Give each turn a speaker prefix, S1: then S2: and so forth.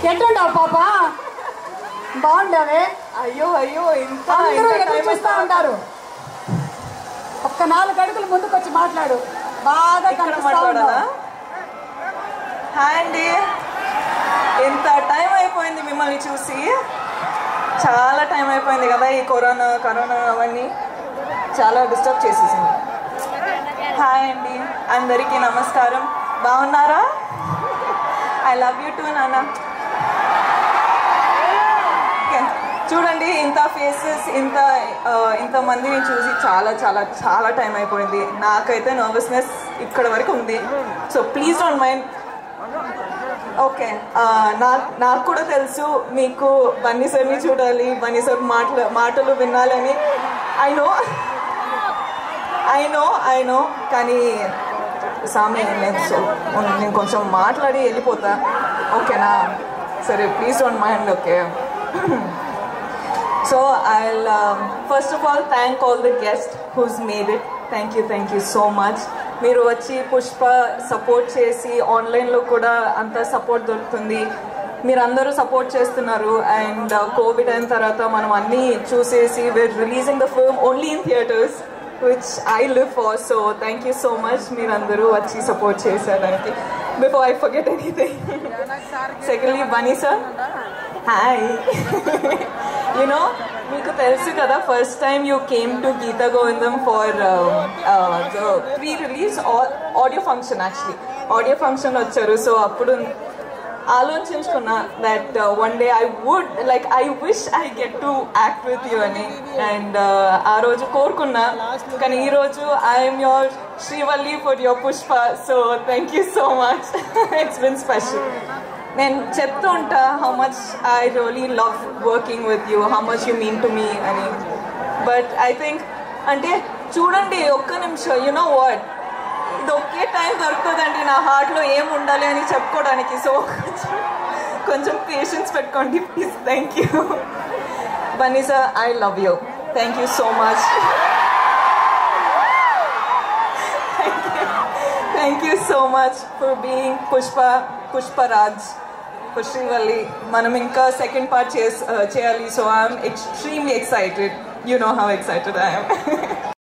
S1: ఎట్లుంటావు పాప? బాగుండవే?
S2: అయ్యో అయ్యో ఇంత
S1: చూస్తూ ఉంటారు. ఒక్క 4 అడుగులు ముందుకు వచ్చి మాట్లాడు. బాగా
S2: మాట్లాడాలా? హాయ్ అండి, ఎంత టైం అయిపోయింది మిమ్మల్ని చూసి. చాలా టైం అయిపోయింది కదా, ఈ కరోనా అవన్నీ చాలా డిస్టర్బ్ చేసేసింది. హాయ్ అండి, అందరికీ నమస్కారం. బాగున్నారా? ఐ లవ్ యూ టూ నాన్న. చూడండి, ఇంత ఫేసెస్, ఇంతమందిని చూసి చాలా చాలా చాలా టైం అయిపోయింది. నాకైతే నర్వస్నెస్ ఇక్కడ వరకు ఉంది. So please don't mind. Okay, నాకు కూడా తెలుసు మీకు బన్నీ సార్ని చూడాలి, బన్నీ సార్ మాటలు వినాలని. ఐ నో కానీ సామె లేదు. సో నేను కొంచెం మాట్లాడి వెళ్ళిపోతా, ఓకేనా? సరే, please don't mind. Okay, so I'll first of all thank all the guests who's made it. Thank you so much. మీరు వచ్చి పుష్ప సపోర్ట్ చేసి ఆన్లైన్లో కూడా అంత సపోర్ట్ దొరుకుతుంది. మీరందరూ సపోర్ట్ చేస్తున్నారు. అండ్ కోవిడ్ అయిన తర్వాత మనం అన్నీ చూసేసి we're releasing the film only in theaters, which I live for. So thank you so much మీరందరూ వచ్చి సపోర్ట్ చేసేదానికి. Before I forget anything, secondly, Bunny sir, hi. You know, మీకు తెలుసు కదా, first time you came to Geetha Govindam for the pre-release audio function. Actually audio function వచ్చారు. So అప్పుడు ఆలోచించుకున్నా that one day I wish I get to act with you అని. And ఆ రోజు కోరుకున్నా, కానీ ఈరోజు I'm your Srivalli for your Pushpa. So thank you so much. It's been special. నేను చెప్తూ ఉంటా how much I really love working with you, how much you mean to me అని. బట్ ఐ థింక్ అంటే చూడండి, ఒక్క నిమిషం, యు నో వాట్, ఇది ఒకే time దొరుకుతుందండి నా హార్ట్లో ఏం ఉండాలి అని చెప్పుకోవడానికి. సో కొంచెం పేషెన్స్ పెట్టుకోండి please. Thank you Bunny sir, I love you. Thank you so much. Thank you so much for being Pushparaj for Srivalli. మనం ఇంకా సెకండ్ పార్ట్ చేయాలి. So I'm extremely excited. You know how excited I yam.